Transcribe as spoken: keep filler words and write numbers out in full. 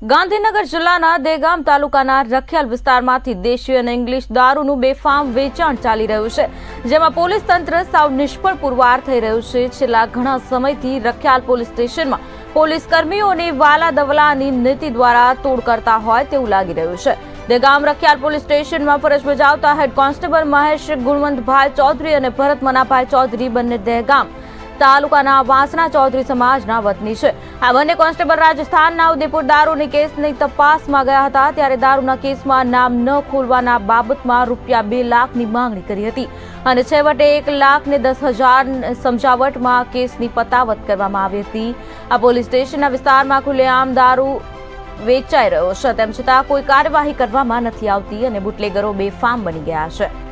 ગાંધીનગર જિલ્લાના દેગામ તાલુકાના રખિયાલ વિસ્તારમાંથી દેશી અને ઇંગ્લિશ દારૂનું બેફામ વેચાણ ચાલી રહ્યું છે, જેમાં પોલીસ તંત્ર સાવ નિષ્ફળ પુરવાર થઈ રહ્યું છે। છેલ્લા ઘણા સમયથી રખિયાલ પોલીસ સ્ટેશનમાં પોલીસ કર્મીઓની વાલા દવલાની નીતિ દ્વારા તોડ કરતા હોય તેવું લાગી રહ્યું છે। દેગામ રખિયાલ પોલીસ સ્ટેશનમાં ફરજ બજાવતા હેડ કોન્સ્ટેબલ મહેશ ગુણવંતભાઈ ચૌધરી અને ભરત મનાભાઈ ચૌધરી બંને દેગામ તાલુકાના વાસણા ચૌધરી સમાજના વતની છે। આ બંને કોન્સ્ટેબલ રાજસ્થાનના ઉદયપુર દારૂની કેસની તપાસમાં ગયા હતા, ત્યારે દારૂના કેસમાં નામ ન ખોલવાના બાબતમાં રૂપિયા બે લાખની માંગણી કરી હતી અને છેવટે એક લાખ ને દસ હજાર સમજાવટમાં કેસની પતાવત કરવામાં આવી હતી। આ પોલીસ સ્ટેશનના વિસ્તારમાં ખુલ્લેઆમ દારૂ વેચાઈ રહ્યો છે, તેમ છતાં કોઈ કાર્યવાહી કરવામાં નથી આવતી અને બુટલેગરો બેફામ બની ગયા છે।